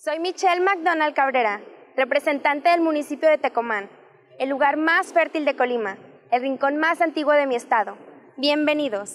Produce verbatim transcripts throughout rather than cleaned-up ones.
Soy Michelle McDonald Cabrera, representante del municipio de Tecomán, el lugar más fértil de Colima, el rincón más antiguo de mi estado. Bienvenidos.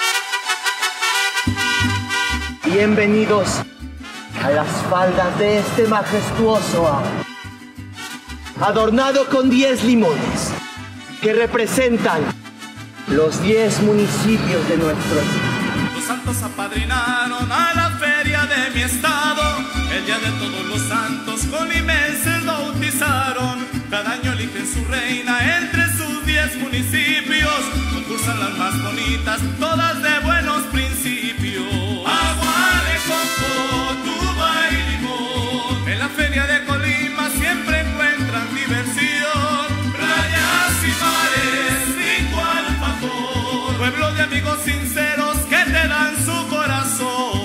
Bienvenidos a las faldas de este majestuoso árbol, adornado con diez limones que representan los diez municipios de nuestro estado. Los santos apadrinaron a la feria de mi estado. El día de todos los santos colimenses bautizaron. Cada año eligen su reina entre sus diez municipios. Concursan las más bonitas, todas de buenos principios. Agua de coco, tuba y limón. En la feria de Colima siempre encuentran diversión. Playas y mares, rico alfajor. Pueblo de amigos sinceros que te dan su corazón.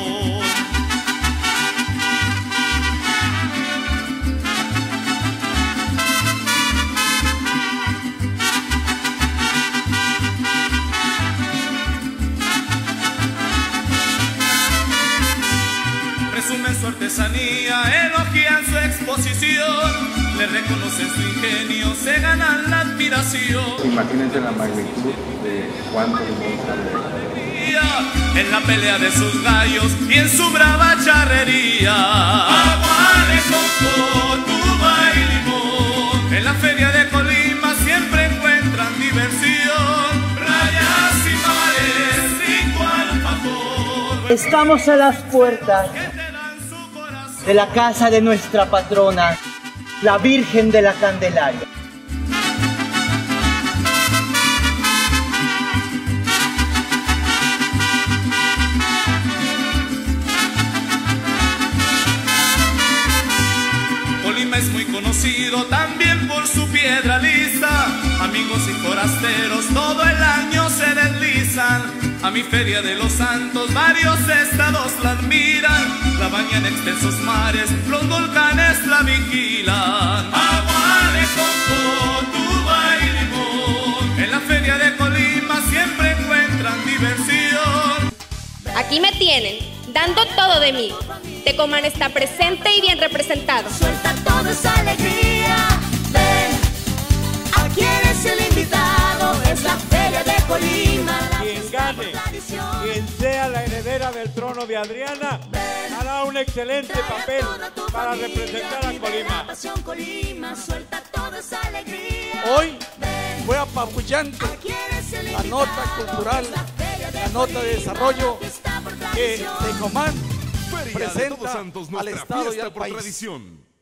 Presumen su artesanía, elogian su exposición, le reconocen su ingenio, se ganan la admiración. Imagínense la magnitud de cuánto limón sale. En la pelea de sus gallos y en su brava charrería. Agua de coco, tuba y limón. En la feria de Colima siempre encuentran diversión. Playas y mares, rico alfajor. Estamos a las puertas de la casa de nuestra patrona, la Virgen de la Candelaria. Colima es muy conocido también por su piedra lisa. Amigos y forasteros todo el año se deslizan. A mi feria de los santos varios estados la admiran. La bañan extensos mares, los volcanes la vigilan. Agua de coco, tuba y limón. En la feria de Colima siempre encuentran diversión. Aquí me tienen, dando todo de mí. Tecomán está presente y bien representado. Suelta toda esa alegría, ven, aquí eres el invitado, es la feria de Colima. Quien gane, quien sea la heredera del trono de Adriana, hará un excelente papel para representar a Colima. Hoy fue apabullante la nota cultural, la nota de desarrollo que Tecomán presenta al Estado y al país.